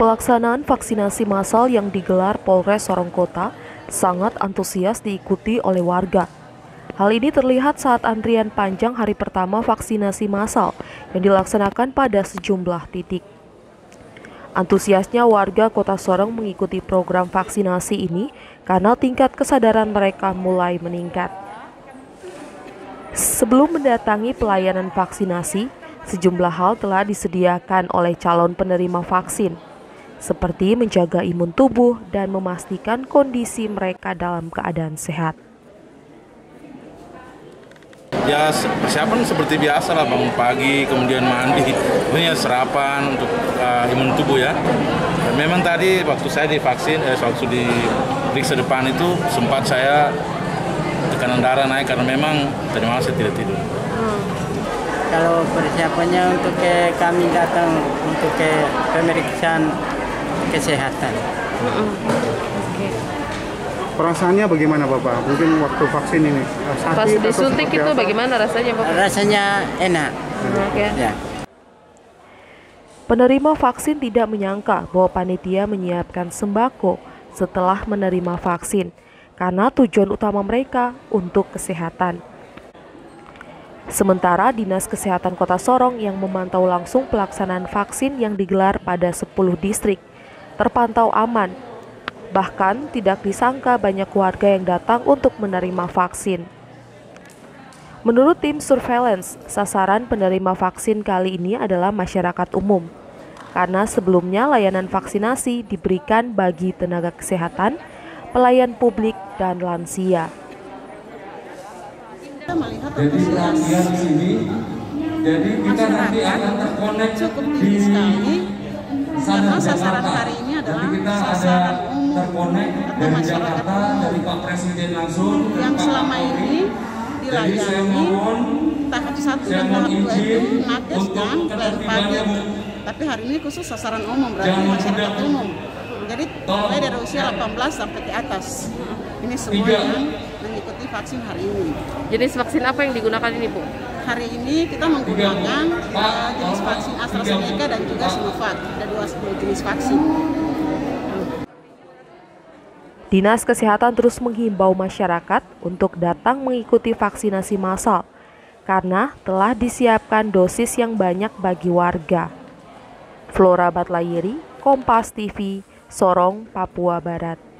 Pelaksanaan vaksinasi massal yang digelar Polres Sorong Kota sangat antusias diikuti oleh warga. Hal ini terlihat saat antrian panjang hari pertama vaksinasi massal yang dilaksanakan pada sejumlah titik. Antusiasnya warga Kota Sorong mengikuti program vaksinasi ini karena tingkat kesadaran mereka mulai meningkat. Sebelum mendatangi pelayanan vaksinasi, sejumlah hal telah disediakan oleh calon penerima vaksin, seperti menjaga imun tubuh dan memastikan kondisi mereka dalam keadaan sehat. Ya, persiapan seperti biasa lah, bangun pagi, kemudian mandi, kemudian sarapan untuk imun tubuh ya. Dan memang tadi waktu saya divaksin, waktu di periksa depan itu sempat saya tekanan darah naik karena memang tadi malam saya tidak tidur. Kalau persiapannya untuk kami datang untuk pemeriksaan kesehatan. Perasaannya bagaimana Bapak? Mungkin waktu vaksin ini pas disuntik itu bagaimana rasanya Bapak? Rasanya enak. Ya. Penerima vaksin tidak menyangka bahwa panitia menyiapkan sembako setelah menerima vaksin, karena tujuan utama mereka untuk kesehatan. Sementara Dinas Kesehatan Kota Sorong yang memantau langsung pelaksanaan vaksin yang digelar pada 10 distrik terpantau aman. Bahkan tidak disangka banyak warga yang datang untuk menerima vaksin. Menurut tim surveillance, sasaran penerima vaksin kali ini adalah masyarakat umum. Karena sebelumnya layanan vaksinasi diberikan bagi tenaga kesehatan, pelayan publik, dan lansia. Kita melihat antusias masyarakat cukup tinggi sekali karena sasaran hari ini adalah sasaran umum atau masyarakat umum yang selama ini dilayani tahap 1 dan tahap 2 itu nakes dan pelayan publik, tapi hari ini khusus sasaran umum, berarti masyarakat umum. Jadi mulai dari usia 18 sampai ke atas. Ini semua yang mengikuti vaksin hari ini. Jenis vaksin apa yang digunakan ini, Bu? Hari ini kita menggunakan jenis vaksin AstraZeneca dan juga Sinovac. Ada dua jenis vaksin. Dinas Kesehatan terus menghimbau masyarakat untuk datang mengikuti vaksinasi massal karena telah disiapkan dosis yang banyak bagi warga. Flora Batlayeri, Kompas TV, Sorong, Papua Barat.